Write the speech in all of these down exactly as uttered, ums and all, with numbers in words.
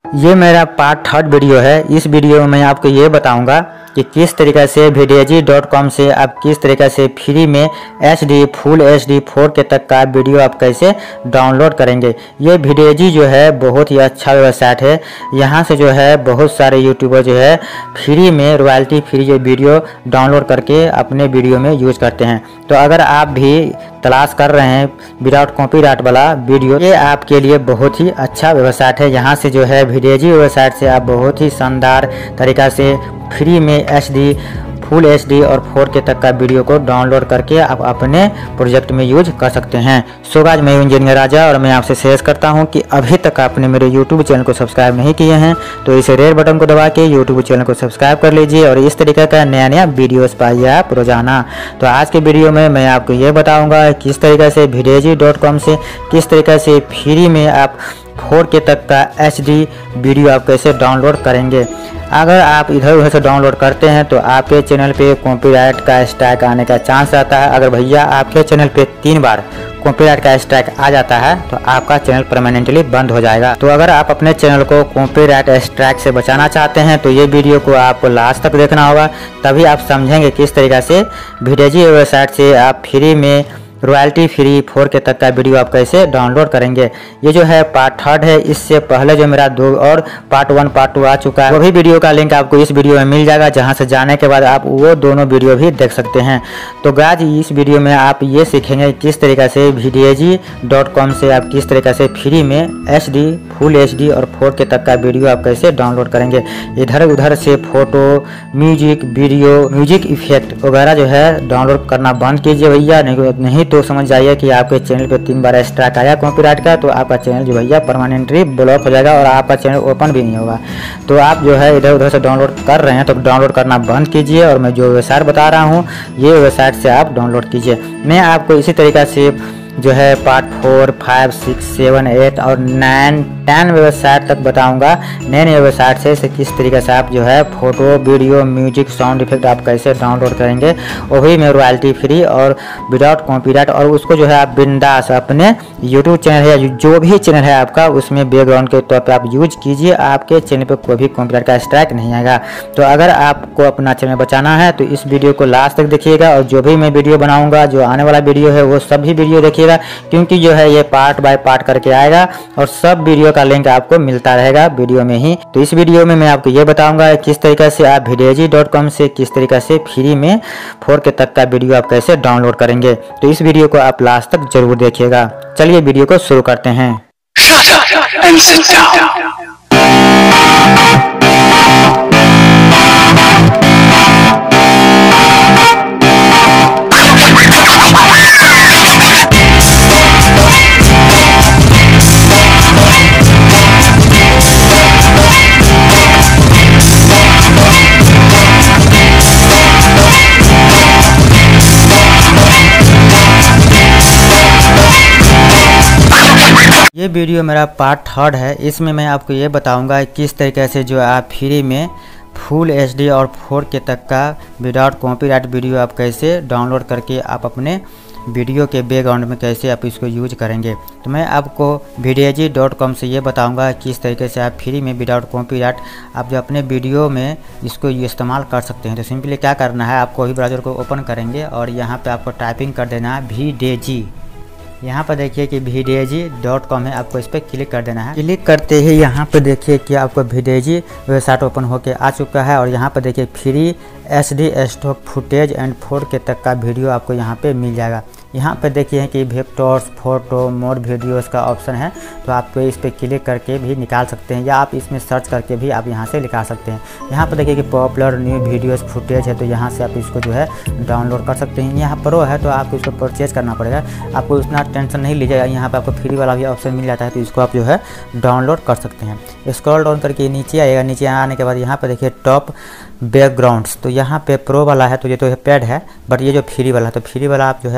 ये मेरा part third video है। इस वीडियो में मैं आपको ये बताऊंगा कि किस तरीक़े से वीडियोजी डॉट कॉम से आप किस तरीक़े से फ्री में H D full H D four K तक का वीडियो आप कैसे डाउनलोड करेंगे। ये वीडियोजी जो है बहुत ही अच्छा वेबसाइट है। यहाँ से जो है बहुत सारे यूट्यूबर जो है फ्री में रॉयल्टी फ्री जो वीडियो डाउनलोड करके अपने वीडियो में यूज करते हैं। तो अगर आप भी तलाश कर रहे हैं विदाउट कॉपीराइट वाला वीडियो, ये आपके लिए बहुत ही अच्छा वेबसाइट है। यहाँ से जो है वीडियोजी वेबसाइट से आप बहुत ही शानदार तरीक़ा से फ्री में H D full H D और फोर के तक का वीडियो को डाउनलोड करके आप अपने प्रोजेक्ट में यूज कर सकते हैं। सो गाइस, मैं इंजीनियर राजा और मैं आपसे शेयर करता हूं कि अभी तक आपने मेरे यूट्यूब चैनल को सब्सक्राइब नहीं किए हैं तो इस रेड बटन को दबा के यूट्यूब चैनल को सब्सक्राइब कर लीजिए और इस तरीके का नया नया वीडियोस पाइए आप रोजाना। तो आज के वीडियो में मैं आपको ये बताऊँगा किस तरीके से वीडियोजी डॉट कॉम से किस तरीके से फ्री में आप फोर के तक का एच डी वीडियो आप कैसे डाउनलोड करेंगे। अगर आप इधर उधर से डाउनलोड करते हैं तो आपके चैनल पे कॉपीराइट का स्ट्राइक आने का चांस रहता है। अगर भैया आपके चैनल पे तीन बार कॉपीराइट का स्ट्राइक आ जाता है तो आपका चैनल परमानेंटली बंद हो जाएगा। तो अगर आप अपने चैनल को कॉपीराइट स्ट्राइक से बचाना चाहते हैं तो ये वीडियो को आपको लास्ट तक देखना होगा, तभी आप समझेंगे किस तरीक़े से वीडियोजी वेबसाइट से आप फ्री में रॉयल्टी फ्री फोर के तक का वीडियो आप कैसे डाउनलोड करेंगे। ये जो है पार्ट थर्ड है। इससे पहले जो मेरा दो और पार्ट वन पार्ट टू आ चुका है, वो भी वीडियो का लिंक आपको इस वीडियो में मिल जाएगा, जहां से जाने के बाद आप वो दोनों वीडियो भी देख सकते हैं। तो गाइस, इस वीडियो में आप ये सीखेंगे किस तरीके से वीडियोजी डॉट कॉम से आप किस तरीके से फ्री में H D full H D और फोर के तक का वीडियो आप कैसे डाउनलोड करेंगे। इधर उधर से photo, music, video, music effect वगैरह जो है डाउनलोड करना बंद कीजिए भैया, नहीं, नहीं तो समझ जाइए कि आपके चैनल पे तीन बार स्ट्राइक आया कॉपीराइट का तो आपका चैनल जो भैया परमानेंटली ब्लॉक हो जाएगा और आपका चैनल ओपन भी नहीं होगा। तो आप जो है इधर उधर से डाउनलोड कर रहे हैं तो डाउनलोड करना बंद कीजिए और मैं जो वेबसाइट बता रहा हूँ ये वेबसाइट से आप डाउनलोड कीजिए। मैं आपको इसी तरीक़ा से जो है part four five six seven eight और नाइन टेन वेबसाइट तक बताऊंगा। नए नए वेबसाइट से, से किस तरीके से आप जो है photo, video, music, sound effect आप कैसे डाउनलोड करेंगे, वो भी में रॉयल्टी फ्री और विदाउट कॉपीराइट। और उसको जो है आप बिंदास अपने यूट्यूब चैनल है जो भी चैनल है आपका उसमें बैकग्राउंड के तौर पर आप यूज कीजिए। आपके चैनल पर कोई भी कॉपीराइट का स्ट्राइक नहीं आएगा। तो अगर आपको अपना चैनल बचाना है तो इस वीडियो को लास्ट तक देखिएगा और जो भी मैं वीडियो बनाऊंगा, जो आने वाला वीडियो है वो सभी वीडियो देखिएगा, क्योंकि जो है ये पार्ट बाय पार्ट करके आएगा और सब वीडियो का लिंक आपको मिलता रहेगा वीडियो में ही। तो इस वीडियो में मैं आपको ये बताऊंगा किस तरीके से आप वीडियोजी डॉट कॉम से किस तरीके से फ्री में फोर के तक का वीडियो आप कैसे डाउनलोड करेंगे। तो इस वीडियो को आप लास्ट तक जरूर देखिएगा। चलिए वीडियो को शुरू करते हैं। Shut up and sit down. ये वीडियो मेरा पार्ट थर्ड है। इसमें मैं आपको ये बताऊंगा किस तरीके से जो आप फ्री में फुल एच डी और फोर के तक का विदाउट कॉपीराइट वीडियो आप कैसे डाउनलोड करके आप अपने वीडियो के बैकग्राउंड में कैसे आप इसको यूज करेंगे। तो मैं आपको वीडियोजी डॉट कॉम से ये बताऊंगा किस तरीके से आप फ्री में विदाउट कॉपीराइट आप जो अपने वीडियो में इसको इस्तेमाल कर सकते हैं। तो सिंपली क्या करना है, आपको वही ब्राउज़र को ओपन करेंगे और यहाँ पे आपको टाइपिंग कर देना है वीडियोजी। यहाँ पर देखिए कि वीडियोजी डॉट कॉम है, आपको इस पर क्लिक कर देना है। क्लिक करते ही यहाँ पे देखिए कि आपको वीडियोजी वेबसाइट ओपन होके आ चुका है और यहाँ पर देखिए free H D stock footage and four K तक का वीडियो आपको यहाँ पे मिल जाएगा। यहाँ पे देखिए कि वेक्टर्स, फोटो, मोर वीडियोस का ऑप्शन है, तो आप इस पर क्लिक करके भी निकाल सकते हैं या आप इसमें सर्च करके भी आप यहाँ से निकाल सकते हैं। यहाँ पे देखिए कि पॉपुलर न्यू वीडियोस फुटेज है, तो यहाँ से आप इसको जो है डाउनलोड कर सकते हैं। यहाँ प्रो है तो आपको इसको परचेज करना पड़ेगा, आपको उतना टेंशन नहीं लीजिएगा। यहाँ पे आपको फ्री वाला भी ऑप्शन मिल जाता है, तो इसको आप जो है डाउनलोड कर सकते हैं। स्क्रॉल डाउन करके नीचे आएगा, नीचे आने के बाद यहाँ पे देखिए टॉप बैकग्राउंड्स, तो यहाँ पे प्रो वाला है तो ये तो पैड है, बट ये जो फ्री वाला है तो फ्री वाला आप जो है अपने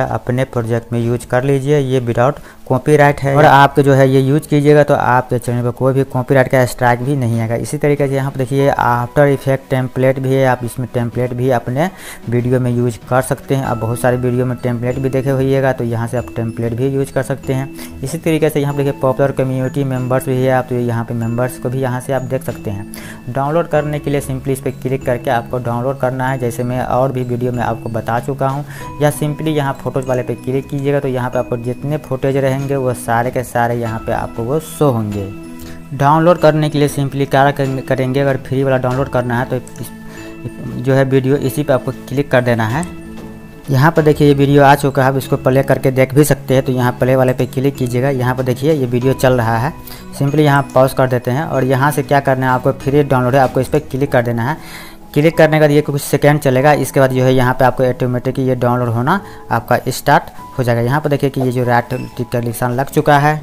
अपने प्रोजेक्ट में यूज कर लीजिए। ये विदाउट कॉपीराइट है और आप जो है ये यूज कीजिएगा तो आपके चैनल पर कोई भी कॉपीराइट का स्ट्राइक भी नहीं आएगा। इसी तरीके से यहाँ पर देखिए आफ्टर इफेक्ट टेम्पलेट भी है, आप इसमें टेम्पलेट भी अपने वीडियो में यूज कर सकते हैं। आप बहुत सारे वीडियो में टेम्पलेट भी देखे होइएगा तो यहाँ से आप टेम्पलेट भी यूज कर सकते हैं। इसी तरीके से यहाँ पर देखिए पॉपुलर कम्युनिटी मेंबर्स भी है, आप तो यहाँ पे मेंबर्स को भी यहाँ से आप देख सकते हैं। डाउनलोड करने के लिए सिंपली इस पर क्लिक करके आपको डाउनलोड करना है, जैसे मैं और भी वीडियो में आपको बता चुका हूँ। या सिंपली यहाँ फोटोज वाले पे क्लिक कीजिएगा तो यहाँ पे आपको जितने फोटोज रहेंगे वो सारे के सारे यहाँ पे आपको वो शो होंगे। डाउनलोड करने के लिए सिंपली क्या करेंगे, अगर फ्री वाला डाउनलोड करना है तो इस, जो है वीडियो इसी पे आपको क्लिक कर देना है। यहाँ पर देखिए ये वीडियो आ चुका है, आप इसको प्ले करके देख भी सकते हैं। तो यहाँ प्ले वाले पे क्लिक कीजिएगा, यहाँ पर देखिए ये वीडियो चल रहा है। सिंपली यहाँ पॉज कर देते हैं और यहाँ से क्या करना है, आपको फ्री डाउनलोड है, आपको इस पर क्लिक कर देना है। क्लिक करने के बाद ये कुछ सेकंड चलेगा, इसके बाद जो है यहाँ पे आपको ऑटोमेटिक ये डाउनलोड होना आपका स्टार्ट हो जाएगा। यहाँ पर देखिए कि ये जो राइट टिक का निशान लग चुका है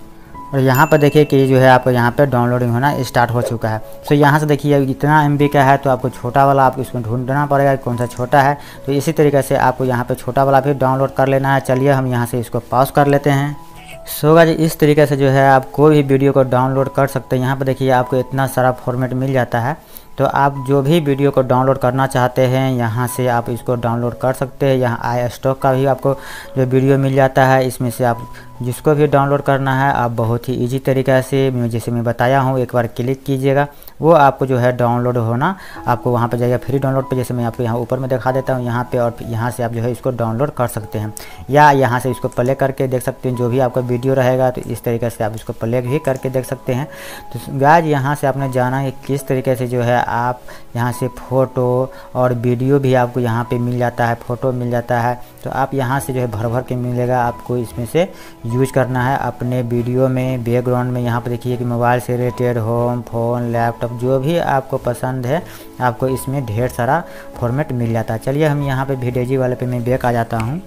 और यहाँ पर देखिए कि जो है आपको यहाँ पे डाउनलोडिंग होना स्टार्ट हो चुका है। तो यहाँ से देखिए इतना एम बी का है तो आपको छोटा वाला आपको इसमें ढूंढना पड़ेगा कौन सा छोटा है। तो इसी तरीके से आपको यहाँ पे छोटा वाला भी डाउनलोड कर लेना है। चलिए हम यहाँ से इसको पॉज कर लेते हैं। सो गाइस इस तरीके से जो है आप कोई भी वीडियो को डाउनलोड कर सकते हैं। यहाँ पर देखिए आपको इतना सारा फॉर्मेट मिल जाता है, तो आप जो भी वीडियो को डाउनलोड करना चाहते हैं यहाँ से आप इसको डाउनलोड कर सकते हैं। यहाँ आई स्टॉक का भी आपको जो वीडियो मिल जाता है, इसमें से आप जिसको भी डाउनलोड करना है आप बहुत ही इजी तरीक़े से जैसे मैं बताया हूँ एक बार क्लिक कीजिएगा, वो आपको जो है डाउनलोड होना आपको वहाँ पर जाएगा फ्री डाउनलोड पे। जैसे मैं आपको यहाँ ऊपर में दिखा देता हूँ यहाँ पे, और यहाँ से आप जो है इसको डाउनलोड कर सकते हैं या यहाँ से इसको प्ले करके देख सकते हैं। जो भी आपका वीडियो रहेगा तो इस तरीके से आप इसको प्ले भी करके देख सकते हैं। तो गाइस यहाँ से आपने जाना है किस तरीके से जो है आप यहाँ से फ़ोटो और वीडियो भी आपको यहाँ पे मिल जाता है, फ़ोटो मिल जाता है। तो आप यहाँ से जो है भर भर के मिलेगा, आपको इसमें से यूज करना है अपने वीडियो में। बैकग्राउंड में यहाँ पर देखिए कि मोबाइल से रिलेटेड होम, फ़ोन, लैपटॉप जो भी आपको पसंद है आपको इसमें ढेर सारा फॉर्मेट मिल जाता है। चलिए हम यहाँ पे वीडियोजी वाले पे मैं बैक आ जाता हूँ।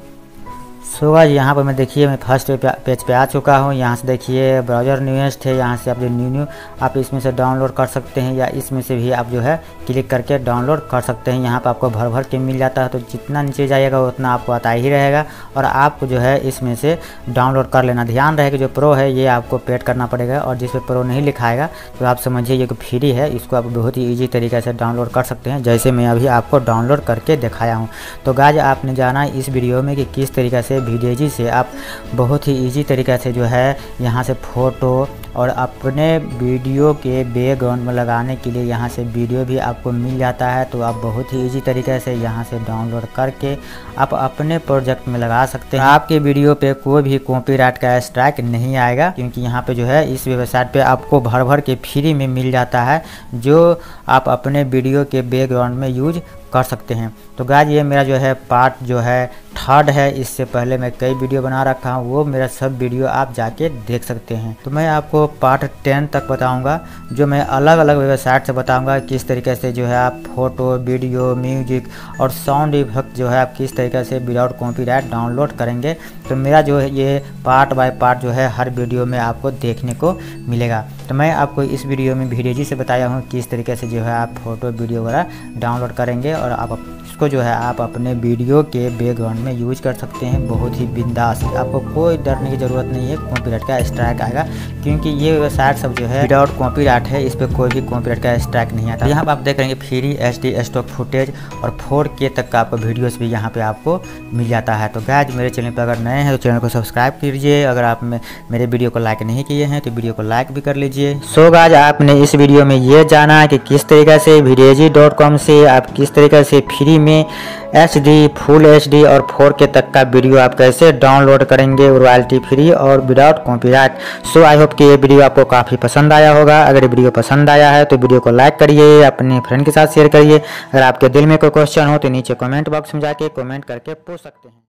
सो गाइस यहाँ पर मैं देखिए मैं फर्स्ट पेज पे आ चुका हूँ। यहाँ से देखिए ब्राउज़र न्यूएस्ट है, यहाँ से आप जो न्यू न्यू आप इसमें से डाउनलोड कर सकते हैं या इसमें से भी आप जो है क्लिक करके डाउनलोड कर सकते हैं। यहाँ पर आपको भर भर के मिल जाता है, तो जितना नीचे जाइएगा उतना आपको आता ही रहेगा और आपको जो है इसमें से डाउनलोड कर लेना। ध्यान रहे कि जो प्रो है ये आपको पेड करना पड़ेगा और जिस पर प्रो नहीं लिखाएगा तो आप समझिए ये फ्री है, इसको आप बहुत ही ईजी तरीके से डाउनलोड कर सकते हैं जैसे मैं अभी आपको डाउनलोड करके दिखाया हूँ। तो गाइस आपने जाना इस वीडियो में कि किस तरीके से वीडियोजी से आप बहुत ही इजी तरीक़े से जो है यहाँ से फ़ोटो और अपने वीडियो के बैकग्राउंड में लगाने के लिए यहाँ से वीडियो भी आपको मिल जाता है। तो आप बहुत ही इजी तरीके से यहाँ से डाउनलोड करके आप अपने प्रोजेक्ट में लगा सकते हैं। आपके वीडियो पे कोई भी कॉपीराइट का स्ट्राइक नहीं आएगा, क्योंकि यहाँ पे जो है इस वेबसाइट पे आपको भर भर के फ्री में मिल जाता है जो आप अपने वीडियो के बैकग्राउंड में यूज कर सकते हैं। तो गाइस ये मेरा जो है पार्ट जो है थर्ड है, इससे पहले मैं कई वीडियो बना रखा हूँ, वो मेरा सब वीडियो आप जाके देख सकते हैं। तो मैं आपको पार्ट टेन तक बताऊंगा, जो मैं अलग अलग वेबसाइट से बताऊंगा किस तरीके से जो है आप फोटो, वीडियो, म्यूजिक और साउंड इफेक्ट जो है आप किस तरीके से विदाउट कॉपीराइट डाउनलोड करेंगे। तो मेरा जो है ये पार्ट बाय पार्ट जो है हर वीडियो में आपको देखने को मिलेगा। तो मैं आपको इस वीडियो में वीडियोजी से बताया हूँ किस तरीके से जो है आप फोटो, वीडियो वगैरह डाउनलोड करेंगे और आप इसको जो है आप अपने वीडियो के बैकग्राउंड में यूज कर सकते हैं बहुत ही बिंदास। आपको कोई डरने की ज़रूरत नहीं है कॉपीराइट का स्ट्राइक आएगा, क्योंकि ये वेबसाइट सब जो है विदाउट कॉपीराइट है, इस पर कोई भी कॉपीराइट का स्ट्राइक नहीं आता। यहाँ पर आप देख रहे हैं free H D stock footage और फोर के तक का आपको वीडियोस भी यहाँ पे आपको मिल जाता है। तो गाइस मेरे चैनल पर अगर नए हैं तो चैनल को सब्सक्राइब कीजिए। अगर आप मेरे वीडियो को लाइक नहीं किए हैं तो वीडियो को लाइक भी कर लीजिए। सो गाइस आपने इस वीडियो में ये जाना है कि किस तरीके से वीडियोजी डॉट कॉम से आप किस तरीके से फ्री में H D, full H D और फोर के तक का वीडियो आप कैसे डाउनलोड करेंगे रॉयल्टी फ्री और without copyright. So I hope कि ये वीडियो आपको काफ़ी पसंद आया होगा। अगर ये वीडियो पसंद आया है तो वीडियो को लाइक करिए, अपने फ्रेंड के साथ शेयर करिए। अगर आपके दिल में कोई क्वेश्चन हो तो नीचे कमेंट बॉक्स में जाके कमेंट करके पूछ सकते हैं।